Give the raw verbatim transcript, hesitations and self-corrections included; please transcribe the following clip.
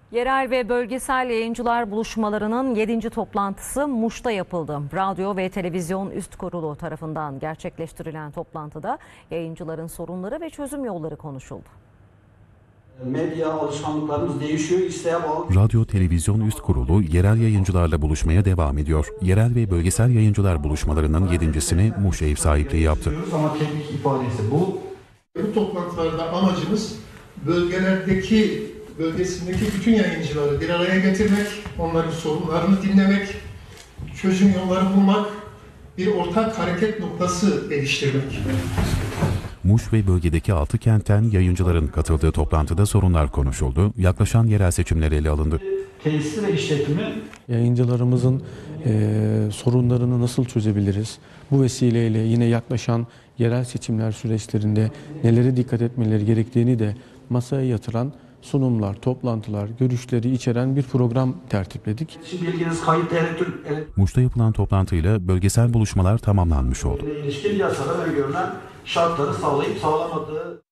Yerel ve bölgesel yayıncılar buluşmalarının yedinci toplantısı Muş'ta yapıldı. Radyo ve Televizyon Üst Kurulu tarafından gerçekleştirilen toplantıda yayıncıların sorunları ve çözüm yolları konuşuldu. Medya alışkanlıklarımız değişiyor, isteğe bağlı. Radyo Televizyon Üst Kurulu yerel yayıncılarla buluşmaya devam ediyor. Yerel ve bölgesel yayıncılar buluşmalarının yedincisini Muş ev sahipliği yaptı. Ama teknik ifadesi bu. Bu toplantılarda amacımız bölgelerdeki, bölgesindeki bütün yayıncıları bir araya getirmek, onların sorunlarını dinlemek, çözüm yolları bulmak, bir ortak hareket noktası geliştirmek. Muş ve bölgedeki altı kentten yayıncıların katıldığı toplantıda sorunlar konuşuldu. Yaklaşan yerel seçimler ele alındı. Tesisi ve işletimi. Yayıncılarımızın e, sorunlarını nasıl çözebiliriz? Bu vesileyle yine yaklaşan yerel seçimler süreçlerinde nelere dikkat etmeleri gerektiğini de masaya yatıran sunumlar, toplantılar, görüşleri içeren bir program tertipledik. Şimdi bilginiz kayıt elektrik Muş'ta yapılan toplantıyla bölgesel buluşmalar tamamlanmış oldu. ilişkin yasada öngörülen şartları sağlayıp sağlamadığı